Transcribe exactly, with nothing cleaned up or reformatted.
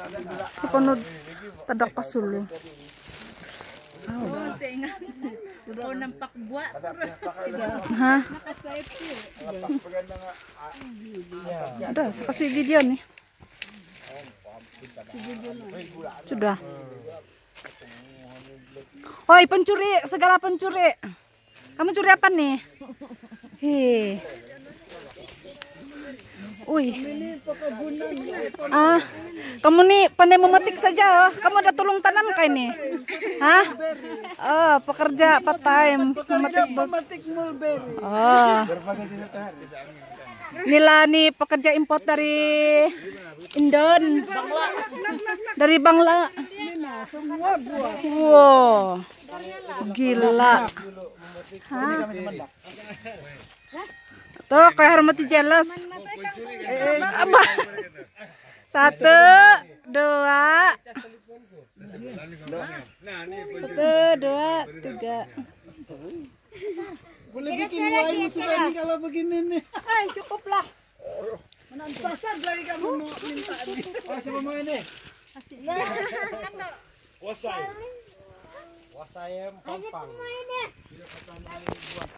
Kapanod tadak pasuli. Oh, saya ingat. Oh, nampak buat. Ha? Ada, kasih video nih. Sudah. Oi, pencuri, segala pencuri. Kamu curi apa nih? Hei. Wih. Ah, kamu nih pandai memetik saja. Kamu ada tulung tanam kayak ini? Hah? Oh, pekerja part time memetik mulberry. Oh. Inilah nih pekerja import dari Indon. Dari Bangla. Semua buah. Wow. Gila. Hah? Tuh, kayak hormati jealous. Apa? Satu, dua, satu, dua, tiga. Boleh bikin wine ini kalau begini nih. Hai, cukuplah. Sasar lagi kamu mau minta nih. Masih mau ini. Wasai. Wasai pampang.